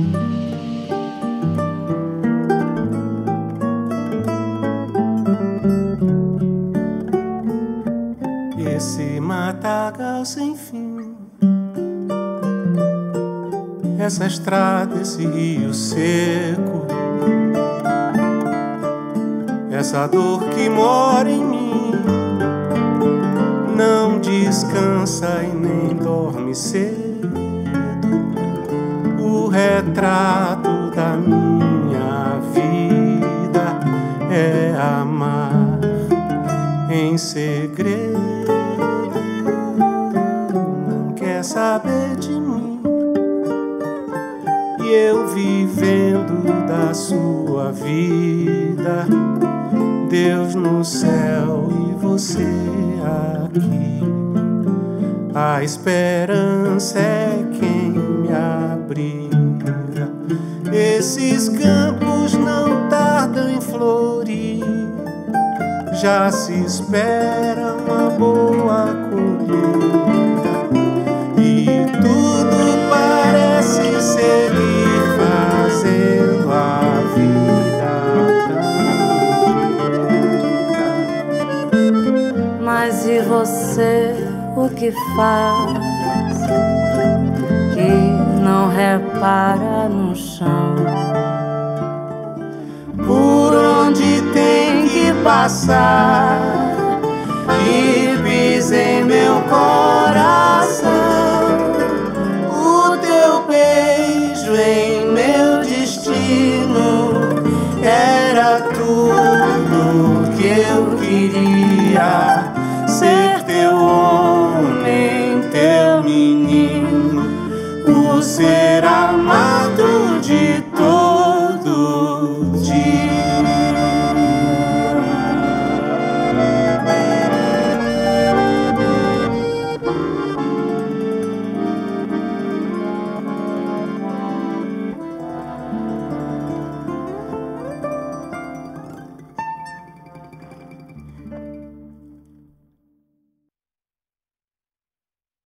Esse matagal sem fim, essa estrada, esse rio seco, essa dor que mora em mim, não descansa e nem dorme cedo. O retrato da minha vida é amar em segredo. Não quer saber de mim, e eu vivendo da sua vida. Deus no céu e você aqui. A esperança é quem me abriga. Esses campos não tardam em florir, já se espera uma boa colheita, e tudo parece seguir fazendo a vida tão direita. Mas e você, o que faz, que não repara no chão, por onde tem que passar, e pisa em meu coração. O teu beijo em meu destino era tudo que eu queria. Ser teu homem, teu menino, o ser